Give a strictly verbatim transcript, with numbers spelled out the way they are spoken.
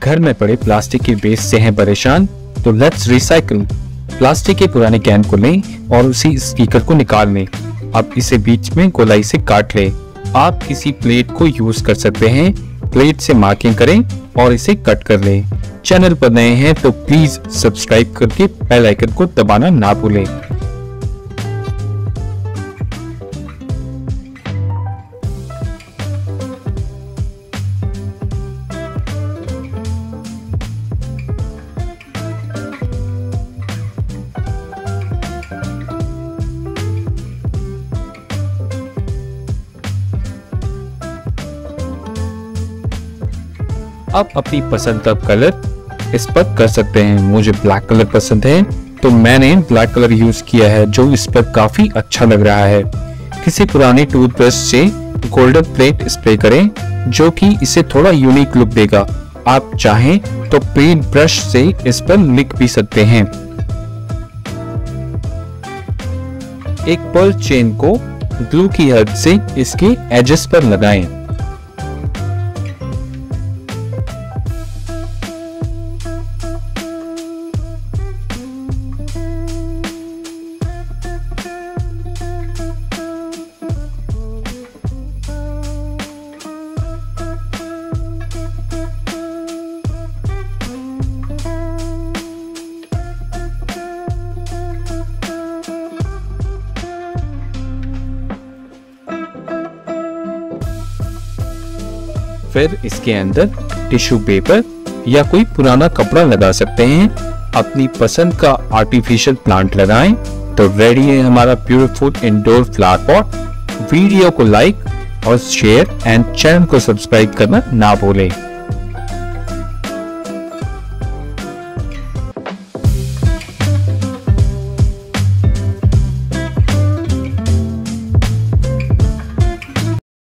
घर में पड़े प्लास्टिक के वेस्ट से हैं परेशान? तो लेट्स रिसाइकल। प्लास्टिक के पुराने कैन को लें और उसी स्पीकर को निकाल लें। अब इसे बीच में गोलाई से काट लें। आप किसी प्लेट को यूज कर सकते हैं। प्लेट से मार्किंग करें और इसे कट कर लें। चैनल पर नए हैं तो प्लीज सब्सक्राइब करके बेल आइकन को दबाना ना भूलें। आप अपनी पसंद का कलर इस पर कर सकते हैं। मुझे ब्लैक कलर पसंद है तो मैंने ब्लैक कलर यूज किया है जो इस पर काफी अच्छा लग रहा है। किसी पुराने टूथब्रश से गोल्डन प्लेट स्प्रे करें जो कि इसे थोड़ा यूनिक लुक देगा। आप चाहें तो पेंट ब्रश से इस पर लिख भी सकते हैं। एक पर्ल चेन को ग्लू की हेल्प से इसके एजेस पर लगाएं। फिर इसके अंदर टिश्यू पेपर या कोई पुराना कपड़ा लगा सकते हैं। अपनी पसंद का आर्टिफिशियल प्लांट लगाएं तो रेडी है हमारा beautiful indoor flower pot. Video को लाइक और शेयर एंड चैनल को सब्सक्राइब करना ना भूलें।